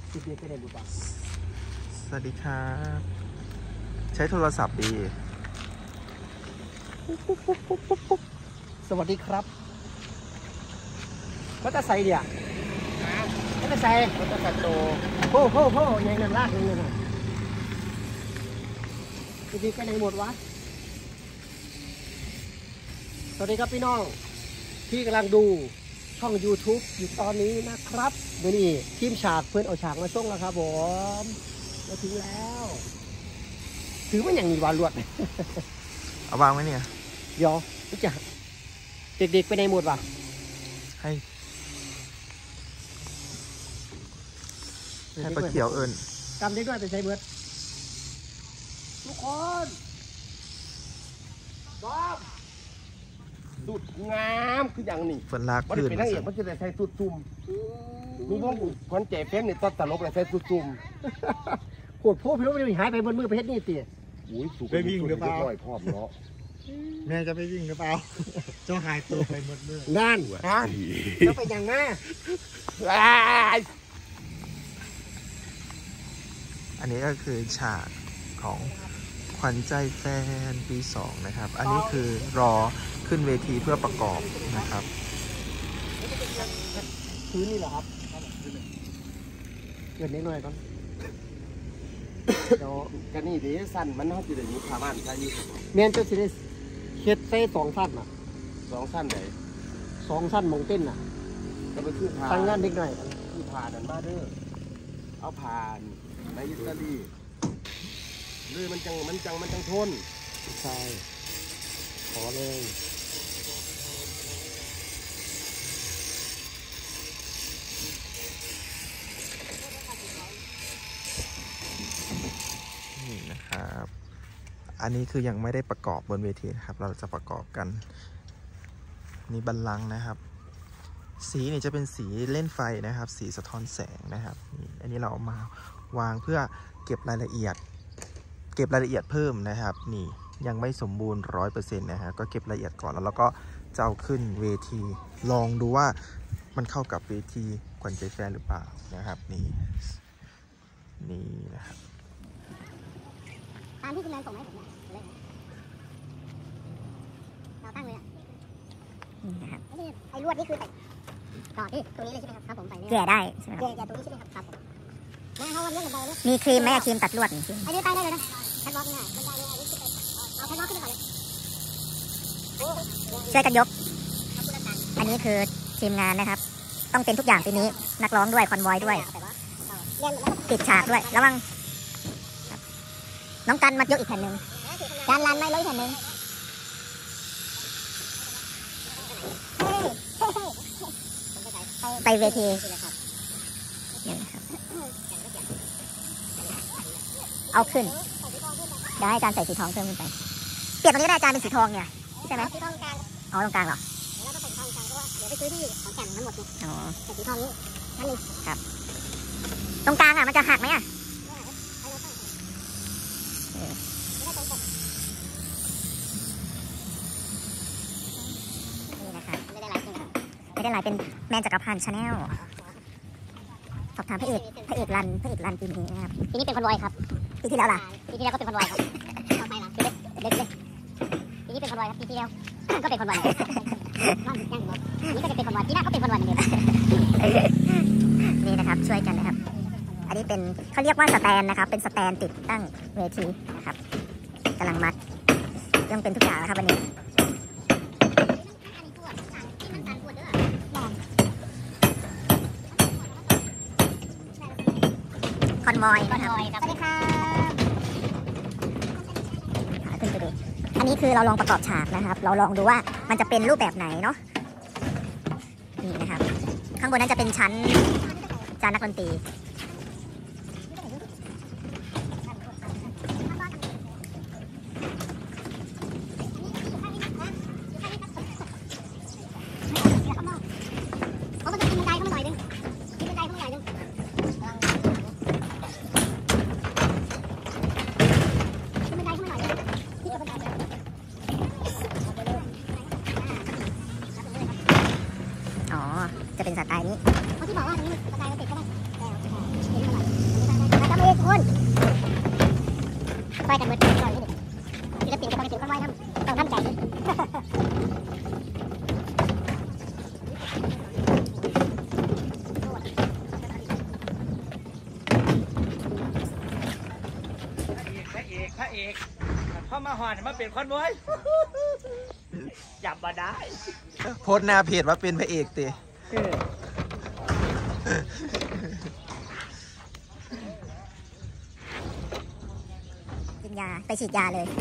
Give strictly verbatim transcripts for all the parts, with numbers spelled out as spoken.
ติดเด็กไปไหนบุตรสวัสดีครับใช้โทรศัพท์ดีสวัสดีครับก็จะใส่เดี๋ยวก็จะใส่ก็จะกัดโตโค้โค้โค้ยังนั่นลากยังนั่นติดเด็กไปไหนหมดวะสวัสดีครับพี่น้องที่กำลังดูช่อง ยูทูบ อยู่ตอนนี้นะครับเดี๋ยวนี้ทีมฉากเพื่อนเอาฉากมาส่งแล้วครับผมมาถึงแล้วถือว่าอย่างนี้วาลวดเอาวางไว้เนี่ยเดี๋ยวรู้จักเด็กๆไปในหมดวะให้ให้ปลาเขียวเอิญกำเด็กด้วยไปใช้เบิร์ดทุกคนบอมสุดงามคืออย่างนี้ฝนลากขึ้นมันเป็นนักเอกมันจะได้ใช้สุดจุ่มมีวงคนแจกเฟ้นเนี่ยตอนตลกเลยใช้สุดจุ่มโคตรโพ่พี่รู้ไม่ได้หายไปบนมือไปเฮ็ดนี่ตีอุ้ยสุกไปวิ่งหรือเปล่าพร้อมเนาะแม่จะไปวิ่งหรือเปล่าเจ้าหายตัวไปหมดเลยนั่นฮะจะไปอย่างน่าอันนี้ก็คือฉากของขวัญใจแฟนปีสองนะครับอันนี้คือรอขึ้นเวทีเพื่อประกอบนะครับพื้นนี่เหรอครับเกิดนิดหน่อยก่อนเดี๋ยวกันนี่ดีสั้นมันน่าจะได้ยุบขามันใช่ยุบเมียนจะสิได้เฮ็ดเส้สองสั้นอ่ะสองสั้นไหนสองสั้นมงเต้นอ่ะก็ไปคือผ่านทางงานเด็กหน่อยคือผ่านนั่นมาเด้อเอาผ่านในอิตาลีเลยมันจังมันจังมันจังทนใช่ขอเลยนี่นะครับอันนี้คือยังไม่ได้ประกอบบนเวทีนะครับเราจะประกอบกันนี่บัลลังก์นะครับสีนี่จะเป็นสีเล่นไฟนะครับสีสะท้อนแสงนะครับนี่อันนี้เราเอามาวางเพื่อเก็บรายละเอียดเก็บรายละเอียดเพิ่มนะครับนี่ยังไม่สมบูรณ์ร้อยเปอร์เซ็นต์นะฮะก็เก็บรายละเอียดก่อนแล้วเราก็จะเอาขึ้นเวทีลองดูว่ามันเข้ากับเวทีขวัญใจแฟนหรือเปล่านะครับนี่นี่นะครับตามที่คุณแมนส่งให้ผมเนี่ยเลยเราตั้งเลยอ่ะนี่นะครับไอ้ลวดนี่คือต่อที่ตรงนี้เลยใช่ไหมครับครับผมไปเนี่ยแก่ได้ใช่ไหมแก่แก่ตรงนี้ใช่ไหมครับครับแม่เขาเรื่องกับใบเลยมีครีมไหมครีมตัดลวดไอ้นี่ตั้งได้เลยนะแคทวอล์กเนี่ยมันได้เลยเอาแคทวอล์กขึ้นไปก่อนเลยช่วยกันยกอันนี้คือทีมงานนะครับต้องเป็นทุกอย่างปีนี้นักร้องด้วยคอนวอยด้วยปิดฉากด้วยระวังน้องกันมายกอีกแผ่นหนึ่งการลันไม่ร้อยแผ่นหนึ่งไปเวทีเอาขึ้นเดี๋ยวให้อาจารย์ใส่สีทองเพิ่มขึ้นไปเปลี่ยนตรงนี้ได้อาจารย์เป็นสีทองเนี่ยใช่ไหมอ๋อตรงกลางเหรอแล้วก็ใส่ทองกลางเพราะว่าเดี๋ยวไปซื้อที่ของแก่นมันหมดไงอ๋อใส่สีทองนี้นั่นเองครับตรงกลางอ่ะมันจะหักไหมอ่ะไม่ได้ไลน์เป็นแมนจักรพันธ์ชาแนลสอบถามพระเอกพระเอกรันพระเอกรันปีนี้นะครับปีนี้เป็นคอนวอยครับปีที่แล้วล่ะปีที่แล้วก็เป็นคอนวอยครับต่อไปล่ะเด็กเด็กปีนี้เป็นคอนวอยครับปีที่แล้วก็เป็นคอนวอยนี่ก็จะเป็นคอนวอยปีหน้าก็เป็นคอนวอยเหมือนเดิมนี่นะครับช่วยกันนะครับอันนี้เป็นเขาเรียกว่าสแตนนะครับเป็นสแตนติดตั้งเวทีนะครับกำลังมัดยังเป็นทุกอย่างนะครับวันนี้คอนวอยนะครับสวัสดีครับขึ้นไปดูอันนี้คือเราลองประกอบฉากนะครับเราลองดูว่ามันจะเป็นรูปแบบไหนเนาะนี่นะครับข้างบนนั้นจะเป็นชั้นจานนักดนตรีจะเป็นสไตล์นี้ที่บอกว่านี้สไตล์ติดก็ได้อกเข้ามาหอนมาเป็นคอนบอยจับมาได้โพสหน้าเพจว่าเป็นพระเอกเตะกินยาไปฉีดยาเลย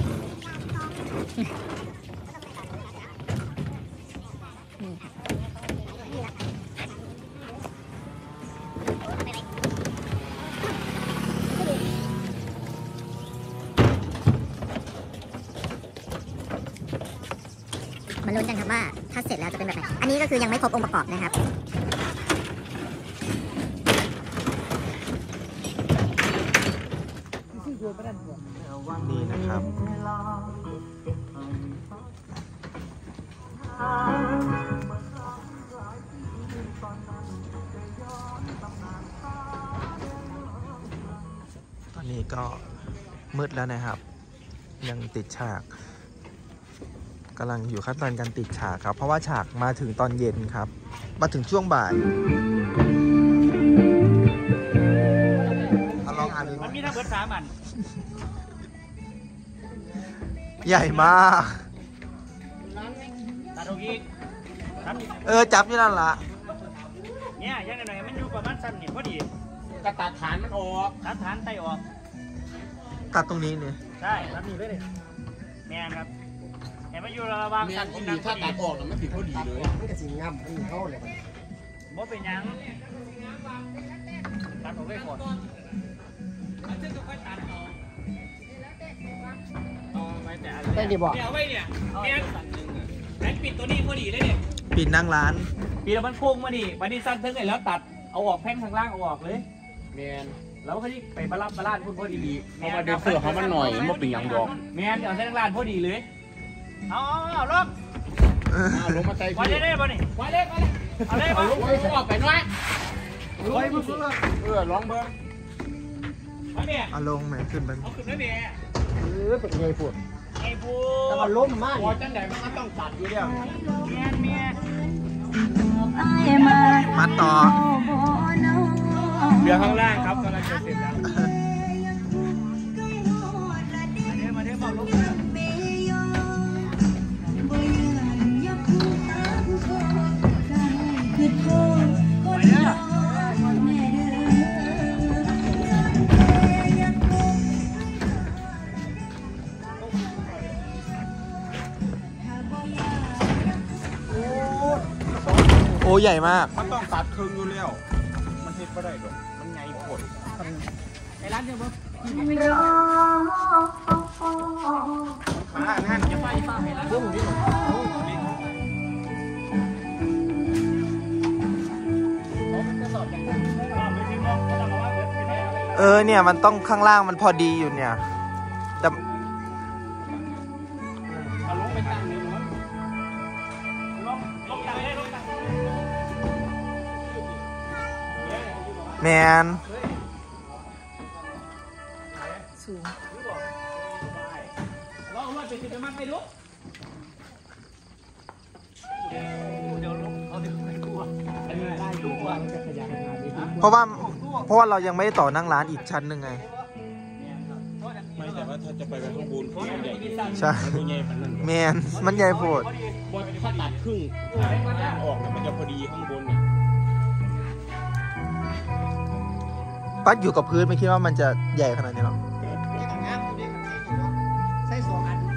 นี่ค่ะมาลุ้นกันครับว่าถ้าเสร็จแล้วจะเป็นแบบไหนอันนี้ก็คือยังไม่ครบองค์ประกอบนะครับนี่นะครับตอนนี้ก็มืดแล้วนะครับยังติดฉากกำลังอยู่ขั้นตอนการติดฉากครับเพราะว่าฉากมาถึงตอนเย็นครับมาถึงช่วงบ่ายลองอ่านดูมันมีทั้งเบิร์ดสามอันใหญ่มากตัดออกอีกเออจับนี่นั่นละเนี่ยยังไงหน่อยมันอยู่ประมาณสั้นเนี่ยพอดีกระตัดฐานมันออกตัดฐานไตออกตัดตรงนี้เนี่ยใช่ตัดนี่เลยแม่ครับเห็นมันอยู่ระหว่างสั้นกับถ้าตัดออกแล้วมันติดพอดีเลยมันก็สิงามมันเข้าเลยบ่เป็นยังตัดออกไว้ก่อนได้ดีบอกเอาไว้เนี่ยเนี่ยแอนปิดตัวนี้พอดีเลยเนี่ยปิดนั่งร้านปิดแล้วมันโค้งมาดิวันนี้สั้นถึงเลยแล้วตัดเอาออกแผ่นข้างล่างเอาออกเลยแมนแล้วก็ที่ไปบาลานบาลานพูดพอดีเพราะว่าเดี๋ยวเสื้อเขามันหน่อยมันเป็นอย่างดอกแมนเดี๋ยวเส้นล่างพอดีเลยเอาเอาลงเอาลงมาใจไว้เลยบ่นี่ไว้เลยไว้เลยเอาเลยเอาลงออกไปหน่อยลอยมือเออลองเบิ้งเอาลงไหมขึ้นไปเอาขึ้นได้ไหมเออเป็นไงปวดไอ้พูแต่มันล้มมากพอจังไหนมันก็ต้องตัดอยู่แล้วเมียเมียมาต่อเรือข้างล่างครับกำลังจะเสร็จแล้วมาเดี๋ยวมาเดี๋ยวบอกลงโอ้ใหญ่มากมันต้องตัดครึ่งอยู่แล้วมันเทไม่ได้หรอกมันไงปวดไอ้ร้านเดียวมั้งขาแน่นจะไปป้าให้ร้านพุ่งดิเออเนี่ยมันต้องข้างล่างมันพอดีอยู่เนี่ยแต่แมนสูงเราเอามาเป็นสิบมันไปลุกเพราะว่าเพราะว่าเรายังไม่ได้ต่อนั่งร้านอีกชั้นหนึ่งไงไม่แต่ว่าถ้าจะไปข้างบนมันใหญ่ใช่แมนมันใหญ่โพดถ้าตัดครึ่งออกมันจะพอดีข้างบนปัดอยู่กับพื้นไม่คิดว่ามันจะใหญ่ขนาดนี้หรอกใส่สองอัน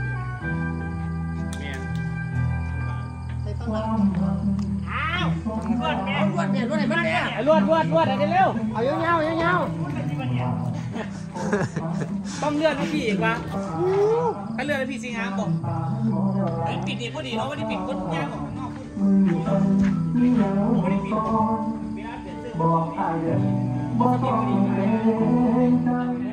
ใส่ต้องอ้าวรวดแม่รวดเนี่ยรวดไหนมันเนี่ยรวดรวดรวดอะไรเร็วเอาเงี้ยวเงี้ยวต้องเลื่อนให้พี่อีกวะถ้าเลื่อนให้พี่สิงหาบอกปิดดีพอดีเราไม่ได้ปิดก้นยางออกข้างนอกไม่ได้ปิดไม่ได้เปลี่ยนเสื้อบอกบอกปิดพอดี